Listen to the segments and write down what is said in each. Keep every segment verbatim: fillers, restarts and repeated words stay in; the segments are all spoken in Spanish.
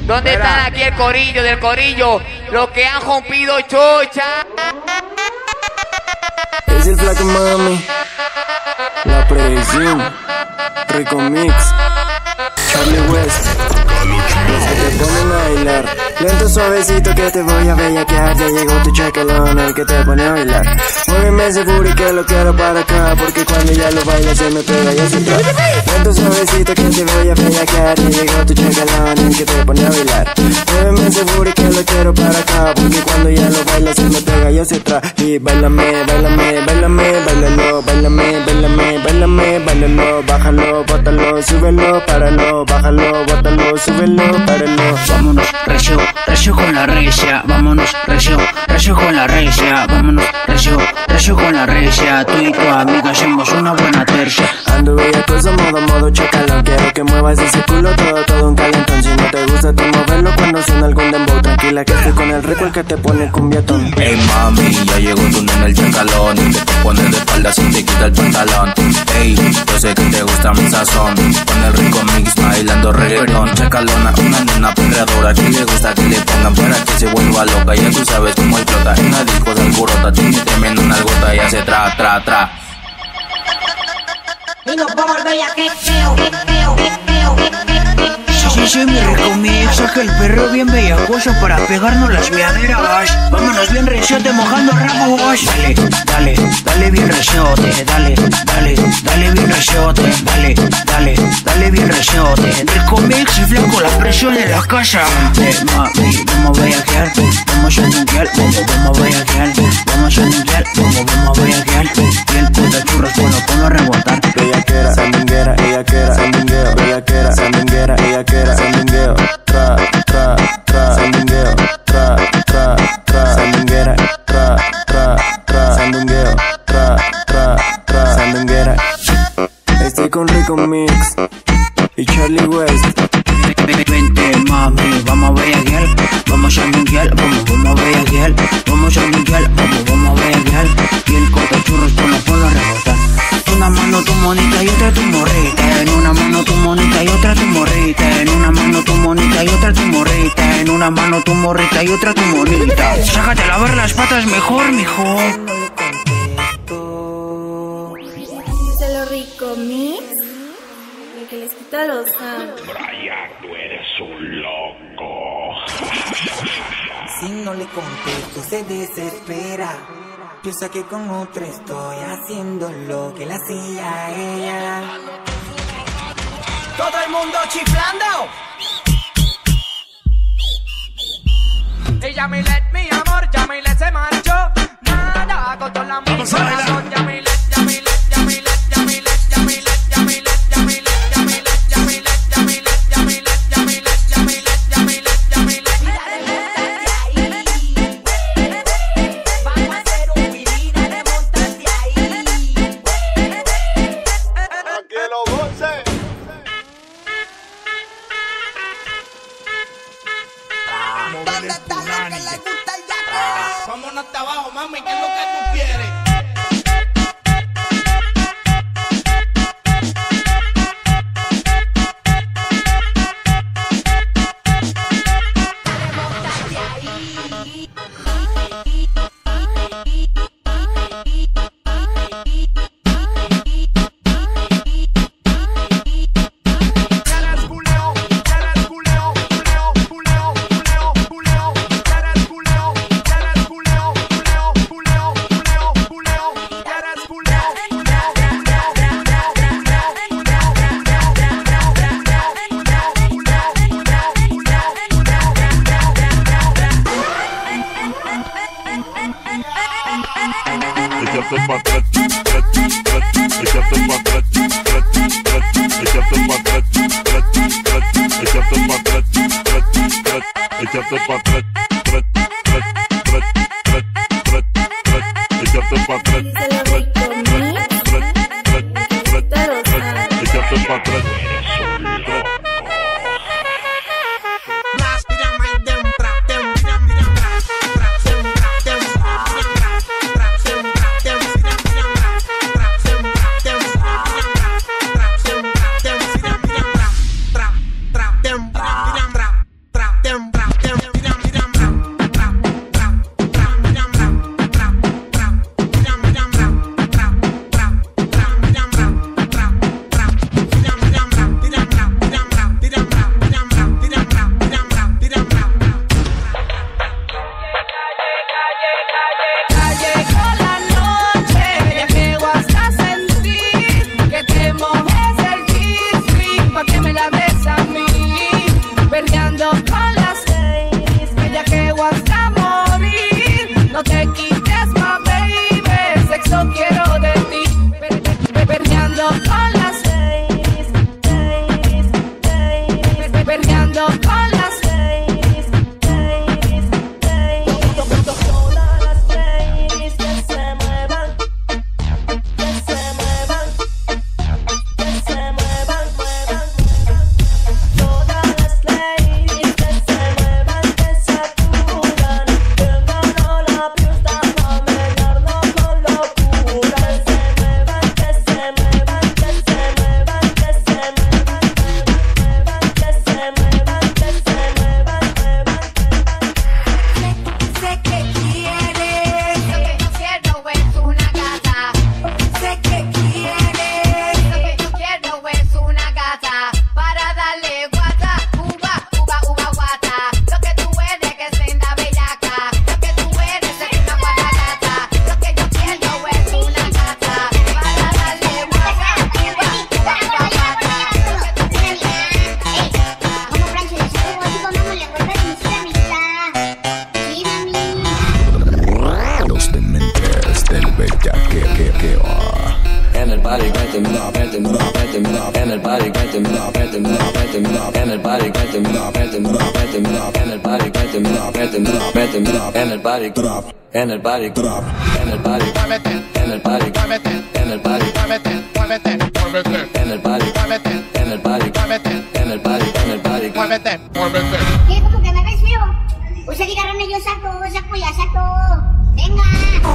¿Dónde Espera. están aquí el corillo del corillo? Los que han rompido chocha. Es el flaco mami, la predicción, Rico Mix, Charlie West. Los que te ponen a bailar, lento suavecito que te voy a bellaquear. Ya llegó tu chacalón, el que te pone a bailar. Muéveme ese booty que lo quiero para acá, porque cuando ya lo bailas se me pega y así atrás. Lento suavecito que te voy a bellaquear. Ya llegó tu chacalón, el que te pone a bailar. Muéveme ese booty que lo quiero para acá, porque cuando ya lo bailas se me pega y hacia atrás. Y bailame, bailame, bailame, bailalo, bailame, bailame, bailame, bailalo, bájalo, bótalo, súbelo, páralo, bájalo, bótalo, súbelo, páralo. Vámonos, recio, recio con la recia. Vámonos, recio, recio con la recia. Vámonos, recio, recio con la recia. Tú y tu amiga hacemos una buena tercia. Ando bellacoso, modo, modo chacalón. Quiero que muevas ese culo, todo, todo un calentón. Si no te gusta, tú moverlo cuando suena algún dembow. Tranquila que estoy con el rico, el que te pone cumbiatón. Ey mami, ya llegó tu nena el chacalón, y que te pones de espalda sin te quita el pantalón. Ey, yo sé que te gusta mi sazón, con el Rico Mix bailando reggaetón. Chacalona, una nena perreadora que le gusta que le pongan para que se vuelva loca. Ya tú sabes cómo explota, en la disco se alborota, tiene tremendo una gota y hace tra, tra, tra. Y nos vamos al bellaqueo, queo, queo, Sí, sí, sí, mi Rico Mix. Saca el perro bien bellacoso para pegarnos las miaderas. Vámonos bien reciote mojando ramos. Dale, dale, dale bien reciote. Dale, dale, dale bien reciote. Dale, dale, dale bien reciote. Rico Mix y flaco la presión en la casa. Eh, mami, vamos a bellaquear. Vamos a limpiar, vamos, vamos a bellaquear. Vamos a limpiar, vamos, vamos a bellaquear. Y el puta churros, bueno, ponlo a rebotar. Bellaquera, sandunguera, bellaquera, sandungueo. Bellaquera, sandunguera, bellaquera, sandungueo. Tra, tra, tra, sandungueo. Tra, tra, tra, sandunguera. Tra, tra, tra, sandungueo. Tra, tra, tra, sandunguera. Estoy con Rico Mix y Charlie West. Vente mami, vamos a bellaquear. Vamos a limpiar, vamos, vamos a bellaquear. Vamos a limpiar, vamos, vamos a bellaquear. Y el corta churros, ponlo, ponlo a rebotar. Una mano tu monita y otra tu morrita. En una mano tu monita y otra tu morrita. En una mano tu monita y otra tu morrita. En una mano tu morrita y otra tu monita. Sácate a lavar las patas mejor, mijo. Díselo Rico Mix, el que les quita los años. Brian, tú eres un loco. Si no le contesto se desespera. Piensa que con otra estoy haciendo lo que le hacía a ella. todo el mundo chiflando. Y Yamilet, mi amor, Yamilet se marchó. Nada, con toda la música con Yamilet, Yamilet, Yamilet, Yamilet, Yamilet, Yamilet, Yamilet, Yamilet, Yamilet, Yamilet, Yamilet, Yamilet, Yamilet, Yamilet, Yamilet. Vamos a hacer un pirina de montate ahí. Que lo goce. ¿Dónde está lo que le gusta el yaco? Vámonos hasta abajo, mami, ¿qué es lo que tú quieres? party que te mira, que te mira, que te mira, en el party que te mira, que te mira, que te mira, en el party drop, en el party drop, en el party, en el party, en el party, en el party, en el party, en el party, en el party, muévete, muévete. ¿Qué? ¿Cómo que me ves feo? Pues el guitarrón yo saco, saco ya saco. Venga.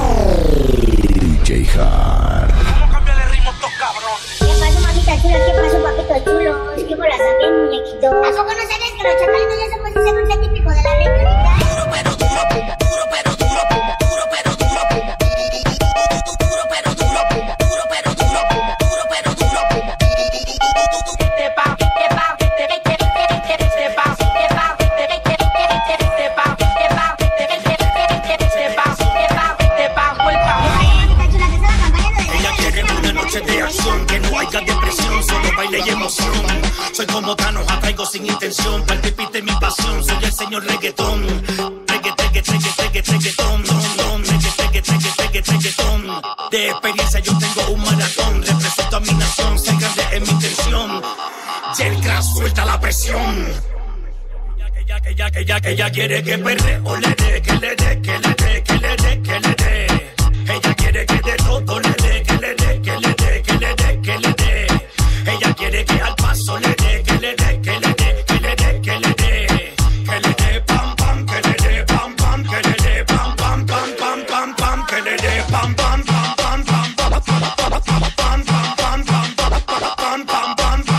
D J Hard. ¿Cómo cambiarle ritmo a estos cabrones? ¿Qué pasó, mamita chula? ¿Qué pasó, papito chulo? ¿Qué bolas también, muñequito? ¿A poco no sabes que los chacalitos ya somos ese dulce típico de la regionalidad? Duro, pero duro, duro, pero duro, duro, pero duro, duro, pero duro, duro, pero duro, duro, pero duro. Te pa, te pa, te te te te te pa, te pa, te te te te te pa, te pa, te te te te te pa, te pa, te pa, vuelta. Mamita chula, que es la campaña de... Ella quiere una noche de acción, que no haya depresión, solo baile y emoción. Soy como Thanos, atraigo sin intención, palpite mi pasión, soy el señor reggaetón. Reggaetón, reggaetón, reggaetón, reggaetón, reggaetón, reggaetón. De experiencia yo tengo un maratón, represento a mi nación, ser grande es mi intención. Y el crash suelta la presión. Que ya, que ya, que ya, que ya quiere que perre, o le dé, que le dé, que le dé, que le dé, que le dé. Ella quiere que de todo le dé, que le dé, que le dé, que le dé, que le dé. Ella quiere que al paso le dé, que le dé, que le dé, que le dé, que le dé. Que le dé pam pam, que le dé pam pam, que le dé pam pam pam pam pam pam, que le dé pam pam pam pam pam pam pam pam pam pam pam pam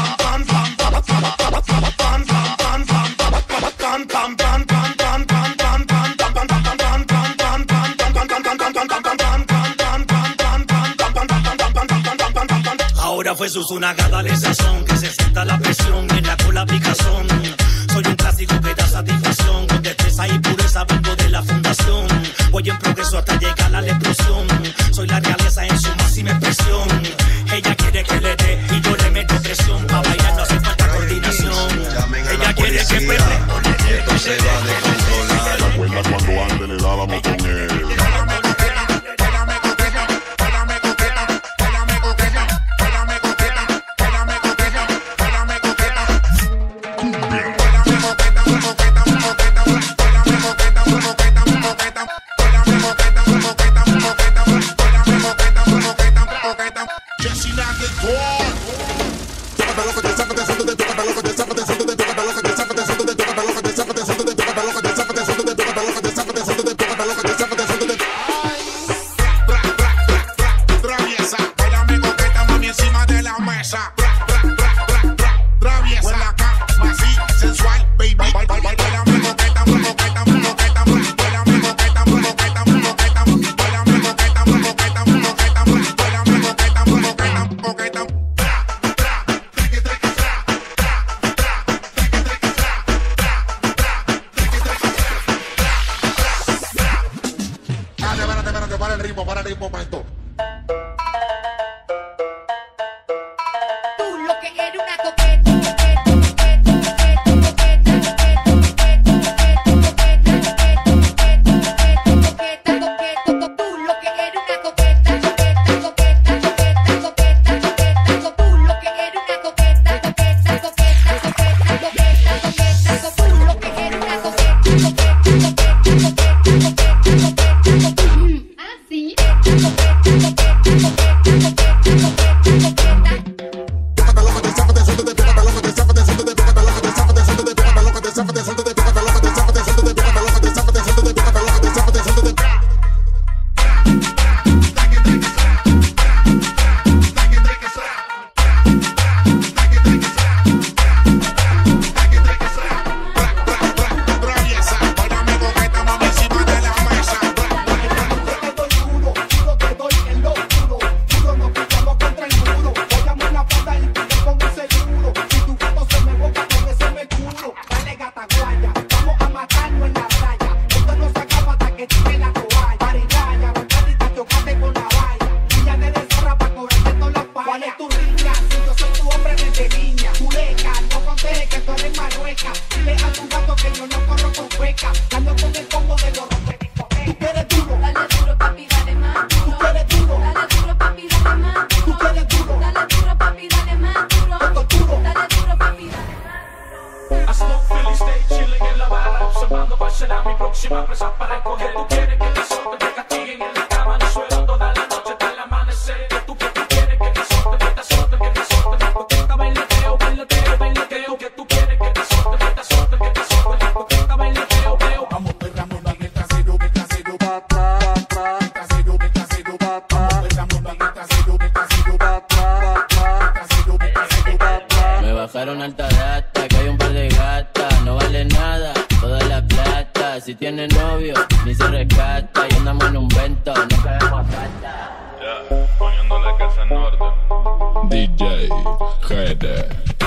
ahora fue su sonagada de sazón, que se sienta la presión en la cola picazón. Soy un clásico que da satisfacción, con destreza y pureza vengo de la fundación. Voy en progreso hasta llegar a la explosión. Soy la realeza en su máxima expresión. Ella quiere que le dé y yo le meto presión. Pa' bailar no hace falta coordinación. Ella quiere que perre o le dé. Esto se va a descontrolar. ¿Te acuerdas cuando antes le dábamos con él? lleva presa para escoger. Tú quieres que te azote, te castiguen en la cama, en el suelo, toda la noche hasta el amanecer. Tú que tú quieres que te azote, que te azote, que te azote. Coqueta, bailateo, bailateo, bailateo. Que tú quieres que te azote, que te azote, que te azote. Coqueta, bailateo, veo. Vamos perrando en el casero, el casero, pa, pa, pa. El casero, el casero, pa, pa. Vamos perrando en el casero, el casero, pa, pa, pa. El casero, el casero, pa, pa. Me bajaron alta data, que hay un par de gatas. No vale nada, toda la plata. Si tiene novio, ni se rescata. Y andamos en un vento, no caemos plata. Ya, poniendo la casa norte. D J Jede.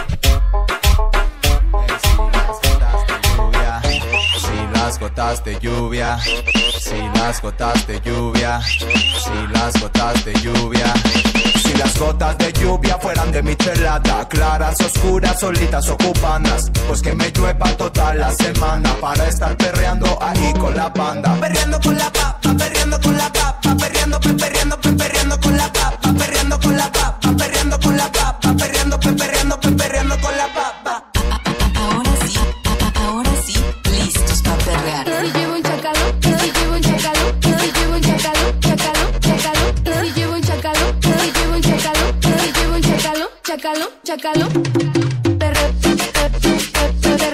Si las gotas de lluvia, si las gotas de lluvia, si las gotas de lluvia, si las gotas de lluvia fueran de michelada, claras, oscuras, solitas o cubanas, pues que me llueva toda la semana para estar perreando ahí con la banda. Perreando con la papa, perreando con la papa, perreando, perreando, perreando con la papa, perreando con la papa, perreando con la papa, perreando, perreando, perreando con la papa. Ahora sí, ahora sí, listos para perrear. Y si llevo un chacalo, y si llevo un chacalo, y si llevo un chacalo, chacalo, chacalo, y si llevo un chacalo, y si llevo un chacalo, y si llevo un chacalo, chacalo, chacalo. Perre, perre, perre,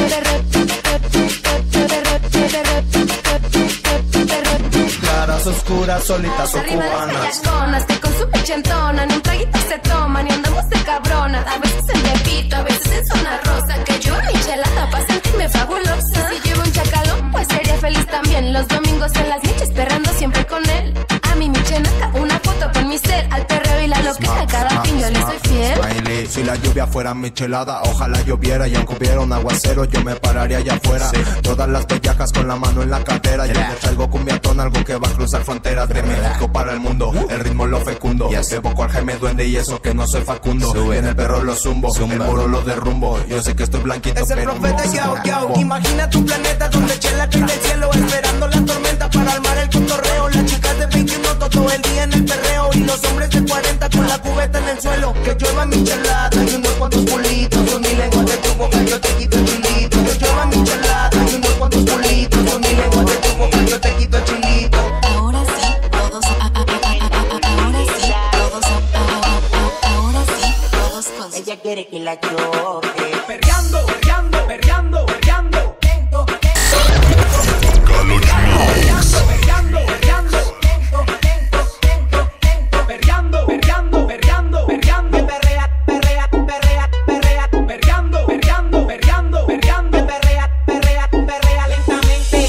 Claras, oscuras, solitas o arriba de cubanas. estas conas que con su pecho entonan, un traguito se toman y andamos de cabronas. A veces en Tepito, a veces en zona rosa, que yo mi chelada pa' sentirme fabulosa. Si llevo un chacalo, pues sería feliz también. Los domingos en las noches perrando siempre con él. A mi michenaca, una foto con mi ser. Al perreo y la loquera, cada fin yo le soy fiel. Smiley. Si la lluvia fuera michelada, ojalá lloviera y aunque hubiera un aguacero, yo me pararía allá afuera. Sí. Todas las bellacas con la mano en la cadera. Yeah. Yo le traigo cumbiatón, algo que va a cruzar fronteras de México para el mundo. El ritmo lo fecundo. Yes. Evoco al Jaime Duende y eso que no soy Facundo. Sube. En el perro lo zumbo, Zumba. El muro lo derrumbo. Yo sé que estoy blanquito, es el pero profeta, no yo, yo. Imagina tu planeta donde chela cae del cielo, esperando la tormenta para armar el cotorreo. Las chicas de veintiuno todo el día en el perreo y los hombres de cuarenta con la cubeta en el suelo. Que llueva michelada y unos cuantos culitos, con mi lengua de tu boca yo te quito el chilito. Que llueva michelada y unos cuantos culitos, con mi lengua de tu boca yo te quito el chilito. Ahora sí, todos, a, a, a, a, a, ahora sí, todos, a, a, a, ahora sí, todos con su... Ella quiere que la choque. Perreando, perreando, perreando, perreando. Lento, lento. Galo Mix. Perreando, perreando. Lento, lento, lento, lento. Perreando, perreando, perreando, perreando. Perrea, perrea, perrea, perrea. Perreando, perreando, perreando, perreando. Perrea, perrea, perrea lentamente.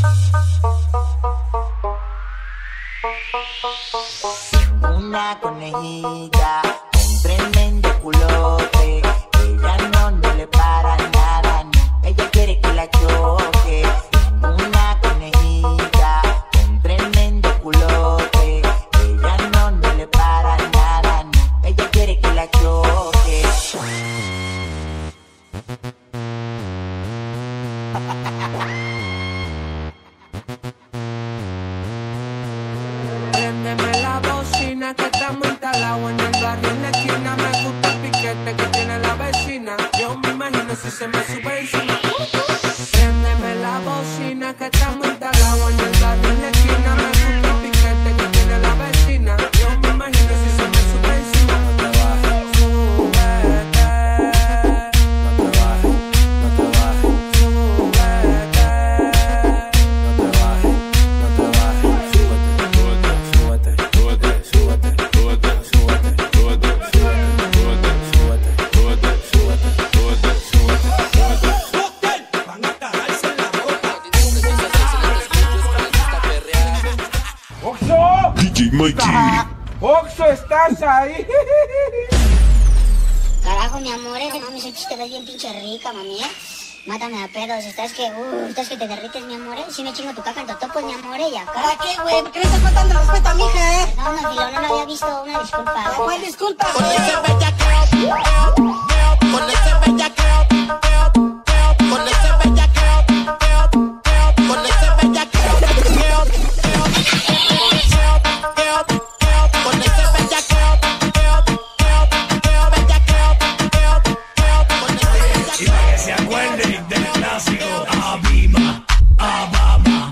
Una conejita con tremendo culote. Ella no, no le para nada, no. Ella quiere que la choque. Una conejita con tremendo culote. Ella no, no le para nada, no. Ella quiere que la choque. Préndeme la bocina que estamos instalados en el barrio en la esquina. Me gusta el piquete que tiene la vecina. Yo me imagino si se me sube encima. Préndeme la bocina que estamos instalados en el barrio en la esquina. Me gusta el piquete que tiene la vecina. Yo me imagino si se me sube encima. No te bajes, súbete. No te bajes, no te bajes, súbete. No te bajes, no te bajes, súbete, súbete, súbete, súbete, súbete, súbete, súbete, súbete, súbete, súbete, súbete. Van a cagarse en la boca. ¡Oxo! D J Mikey. ¡Oxo, estás ahí! Carajo, mi amor, ese mami, ese chiste ves bien pinche rica, mami, ¿eh? Mátame a pedos, estás que, uh, estás que te derrites, mi amor, ¿eh? Si me chingo tu caca en totopos, mi amor, ¿eh? Y acá. ¿Para qué, güey? ¿Por qué le estás faltando respeto a mi hija, eh? No, no, Filo, no lo había visto, una disculpa. ¿Cuál disculpa? Con ese bellaqueo, con ese bellaqueo, con ese bellaqueo, con ese bellaqueo, con ese bellaqueo, Y para que se acuerden del clásico Abima, Abama.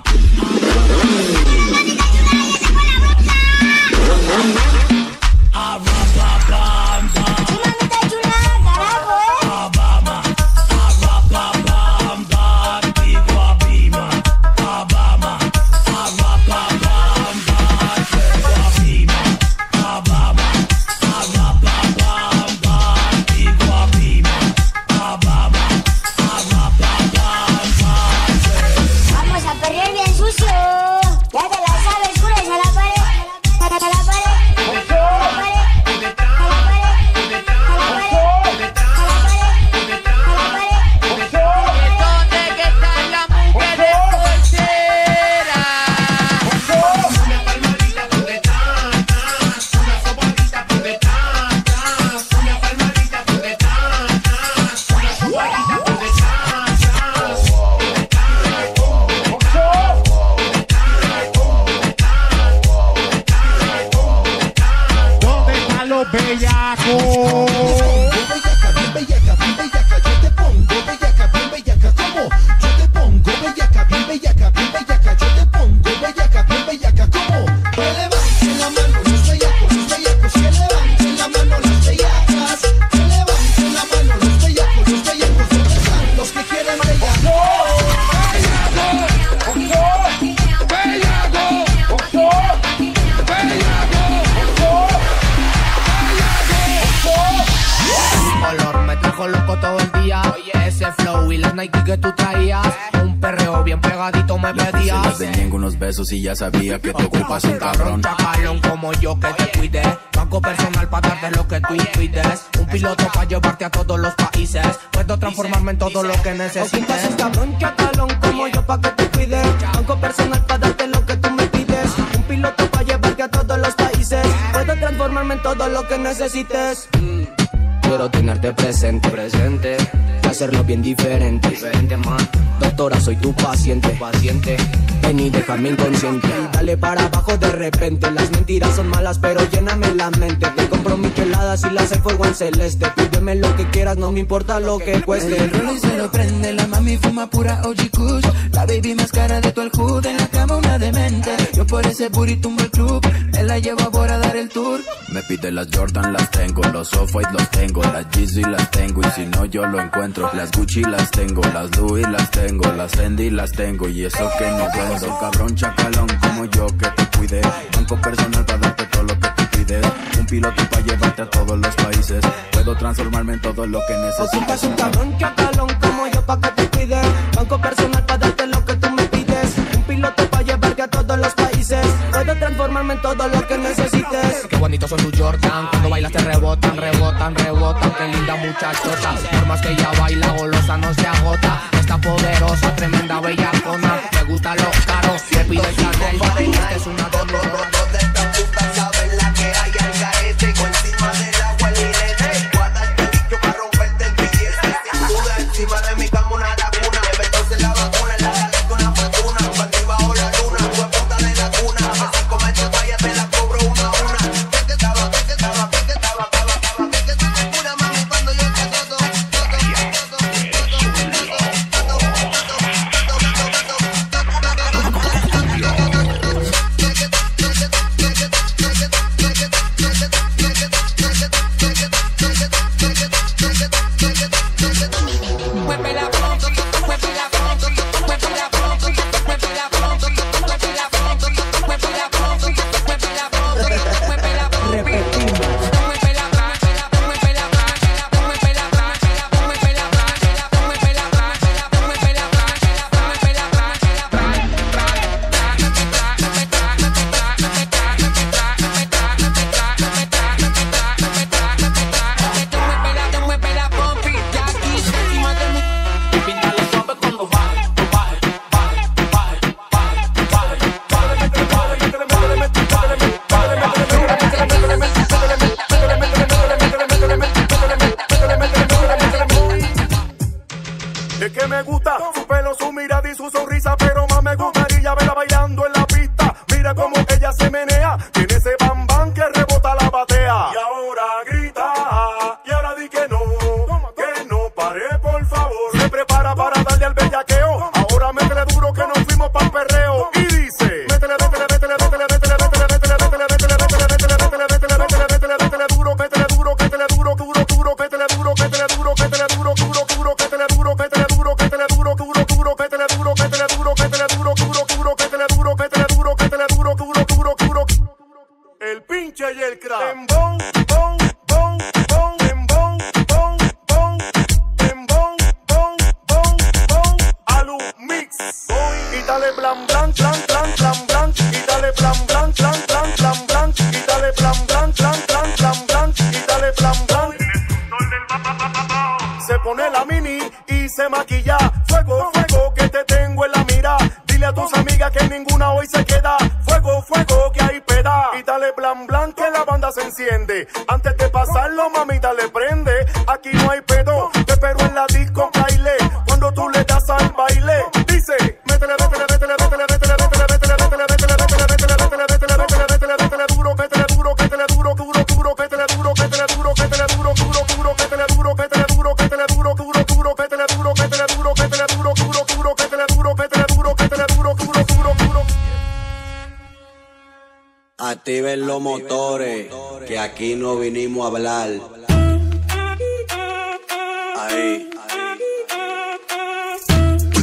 Loco todo el día, oye, ese flow y las Nike que tú traías, un perreo bien pegadito me pedías. Se las de unos besos y ya sabía que te ocupas un cabrón. Chacalón como yo que te cuide, banco personal para darte lo que tú pides, un piloto para llevarte a todos los países, puedo transformarme en todo lo que necesites. Ocupas un cabrón chacalón como yo pa' que te cuide, banco personal para darte lo que tú me pides, un piloto para llevarte a todos los países, puedo transformarme en todo lo que necesites. Quiero tenerte presente, presente, hacerlo bien diferente, diferente man. Doctora, soy tu paciente, paciente. Ven y déjame inconsciente. Dale para abajo de repente. Las mentiras son malas, pero lléname la mente. Te compro micheladas y las hay fuego en celeste. Pídeme lo que quieras, no me importa lo que cueste. El rolo y se lo prende, la mami fuma pura O G Kush. La baby más cara de tu el hood, en la cama una demente. Yo por ese booty tumbo el club, me la llevo ahora a dar el tour. Me pide las Jordan, las tengo, los Off-White los tengo, las Yeezy las tengo y si no yo lo encuentro. Las Gucci las tengo, las Louis las tengo, las Fendi las tengo y eso que no vendo. Cabrón chacalón como yo que te cuide, banco personal para darte todo lo que tú pides, un piloto para llevarte a todos los países, puedo transformarme en todo lo que necesites. Ocupas un cabrón chacalón como yo pa' que te cuide, banco personal para darte lo que tú me pides, un piloto para llevarte a todos los países, puedo transformarme en todo lo que necesites. Qué bonito son tus Jordan, cuando bailas te rebotan, rebotan, rebotan, qué linda muchachota, por más que ella baila golosa no se agota, está poderosa, tremenda bellacona, me gusta lo caro, le pide Chanel, esta es una doble. ¿Dónde están putas? Saben la que hay al garete, con encima del agua el irete, guarda el bicho para romperte el billete, duda encima de mi cama una laguna, me entonces la vacuna, en la caleta una fortuna, para ti bajo la luna, fue punta de la cuna, a veces comete falla te la cobro una a una, que que estaba, que que estaba, que que estaba, estaba, estaba, que que estaba pura mami cuando yo te todo, todo, Es que me gusta su pelo, su mirada y su sonrisa, pero más me gustaría verla bailando en la pista. Mira cómo ella se menea, tiene ese bam bam que rebota la batea. Y ahora grita, y ahora di que no, que no pare por favor. Se prepara para darle al bellaqueo, ahora métele duro que nos fuimos pa'l perreo. Y dice, métele, métele, métele, métele, métele, métele, métele, métele, métele, métele, métele, métele, métele, métele, métele, métele duro, métele duro, métele duro, duro, duro, métele duro, métele duro, métele duro, duro, duro, métele duro, métele duro, métele duro, duro, duro, métele duro, métele duro, métele duro, duro, duro, métele duro, métele duro, métele duro, duro, duro, duro. El pinche y el crack. Bon, bon, bon, bon, bon, bon, bon, bon, bon, bon, bon, Alu Mix. Y dale blan blan, blan blan, blan blan, y dale blan blan, blan blan, blan blan, y dale blan blan, blan blan, blan blan, y dale blan blan. Se pone la mini y se maquilla. Fuego, fuego, que te tengo en la mira. Dile a tus amigas que ninguna hoy se queda. Fuego, fuego, que hay peda. Y dale blan blan que la banda se enciende. Antes de pasarlo, mami, dale prende. Aquí no hay pedo, te espero en la disco baile. Cuando tú le das al baile, dice, métele, métele, métele, métele, métele, métele, métele, métele, métele, métele, métele, métele, métele, métele, métele, métele duro, métele duro, métele duro, duro, duro, métele duro, métele duro, métele duro, duro, duro, métele duro, métele duro, métele duro, duro, duro, métele duro, métele duro, métele duro, duro, duro, métele duro, métele duro, métele duro, duro, duro, duro. Activen los motores, que aquí no vinimos a hablar. Ahí.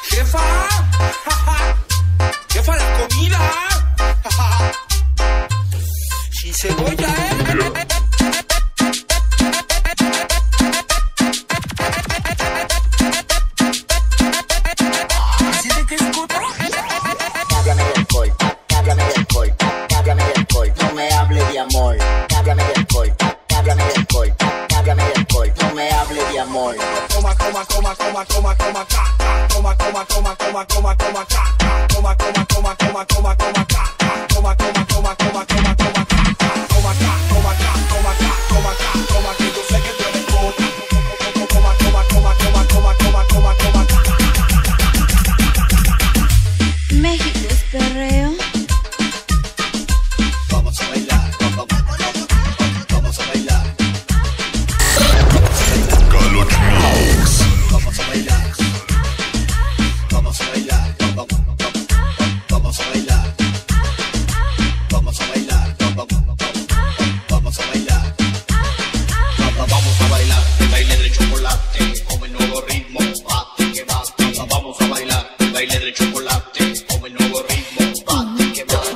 Jefa, jefa, la comida. Sin cebolla, eh. Háblame de alcohol, háblame de alcohol, háblame de alcohol, no me hable de amor. Háblame de alcohol, háblame de alcohol, háblame de alcohol, no me hable de amor. Toma, toma, toma, toma, toma, toma, ca, ca. Toma, toma, toma, toma, toma, toma, ca, ca. Toma, toma, toma, toma, toma, toma, ca, ca. Toma, toma, toma, toma, toma, toma, ca, ca. Toma, ca, toma, ca, toma, ca, toma, ca, toma, que yo sé que tú eres puta. Toma, toma, toma, toma, toma, toma, toma, toma, ca. México es perreo. Vamos a bailar, vamos, vamos a bailar. Galoch Mix. Vamos a bailar. Vamos a bailar. Vamos a bailar. Vamos a bailar. Vamos a bailar. Vamos a bailar el baile del chocolate con el nuevo ritmo. Bate que bate. Vamos a bailar el baile del chocolate con el nuevo ritmo. Bate que bate.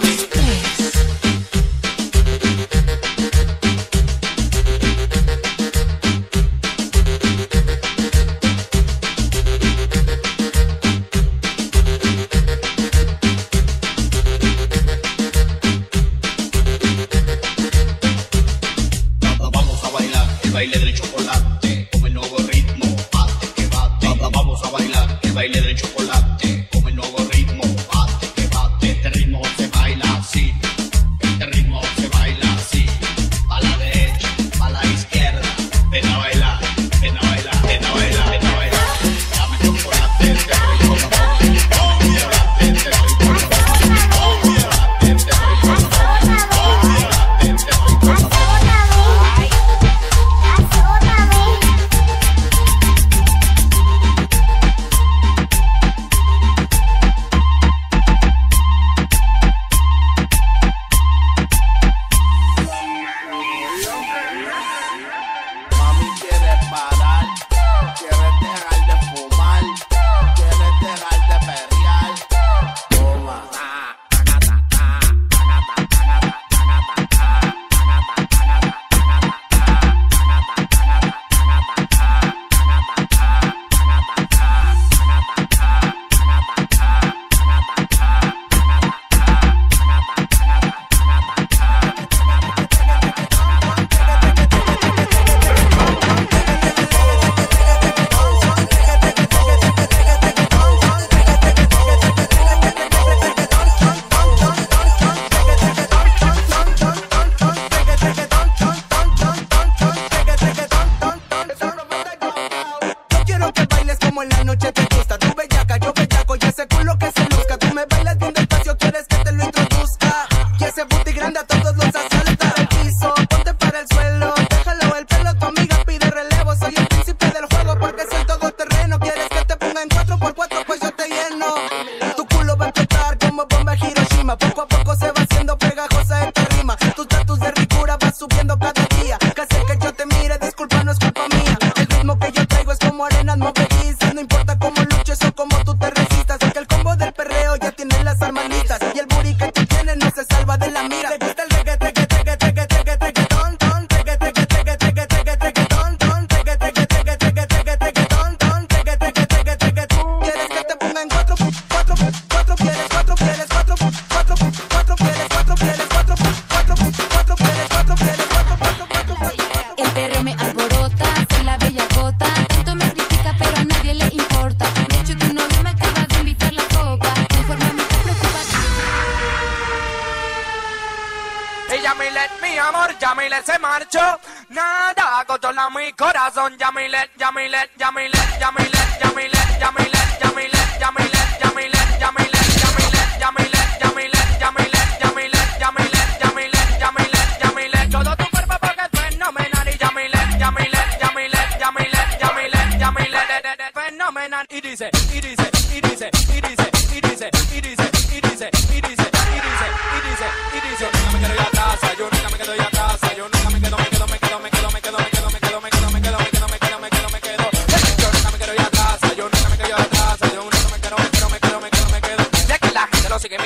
Vamos a bailar el baile del chocolate con el nuevo ritmo. Bate que bate. Vamos a bailar el baile del chocolate con el nuevo ritmo. Bate que bate. Este ritmo se baila así. Este ritmo se baila así. A la derecha, a la izquierda. Ven a bailar, ven a bailar, ven a bailar, ven a bailar. Dame chocolate, te doy chocolate. Chocolate, te doy chocolate. Chocolate, te doy chocolate. Chocolate, te doy chocolate. Mami quiere parar, quiere dejar de fumar, quiere dejar de perrear. Toma. Yo quiero que bailes como en la noche te gusta. Tú bellaca, yo bellaco, y ese culo que se luzca. Tú me bailas bien despacio, quieres que te lo introduzca. Y ese booty grande a todos los asalta. El piso, ponte para el suelo, déjalo el pelo, tu amiga pide relevo. Soy el príncipe del juego porque soy todo terreno. Quieres que te ponga en cuatro por cuatro, pues yo te lleno. Tu culo va a explotar como bomba Hiroshima. Poco a poco se va haciendo pegajosa esta rima. Tu estatus de ricura va subiendo cada día. Que hace que yo te mire, disculpa, no es culpa mía. El ritmo que yo traigo es como arenas movedizas. No importa cómo luches o cómo tú te resistas, porque el combo del perreo ya tiene las armas listas. Y el booty que tú tienes no se salva de la mira. Te gusta el reggae, reggae, reggae, reggae, reggae, reggaetón, ton, reggae, reggae, reggae, reggae, reggae, reggaetón, ton, reggae, reggae, reggae, reggae, reggae, reggaetón, ton, reggae, reggae, reggae, reggae. Quieres que te ponga en cuatro, cuatro, cuatro, quieres cuatro, quieres cuatro, cuatro, cuatro, quieres cuatro, quieres cuatro, cuatro, cuatro, quieres cuatro, quieres cuatro, cuatro, cuatro. El perreo me alborota, soy la bella gota. Tanto me critica, pero a nadie le importa. De hecho, tu novio me acaba de invitar la copa. Mejor mami, te preocupa. Y Yamilet, mi amor, Yamilet se marchó. Nada controla mi corazón. Yamilet, Yamilet, Yamilet, Yamilet, Yamilet, Yamilet, Yamilet, Yamilet, Yamilet, Yamilet, Yamilet, Yamilet, Yamilet, Yamilet, Yamilet, Yamilet, Yamilet, Yamilet, Yamilet. Todo tu cuerpo porque es fenomenal. Y Yamilet, Yamilet, Yamilet, Yamilet, Yamilet, Yamilet, fenomenal. Y dice, y dice, y dice, y dice, y dice, y dice, y dice, y dice, y dice, y dice, y dice. Yo nunca me quedo ya casa, yo nunca me quedo ya casa, yo nunca me quedo, me quedo, me quedo, me quedo, me quedo, me quedo, me quedo, me quedo, me quedo, me quedo, me quedo, me quedo, me quedo, me quedo. Yo nunca me quedo ya casa, yo nunca me quedo ya casa, yo nunca me quedo.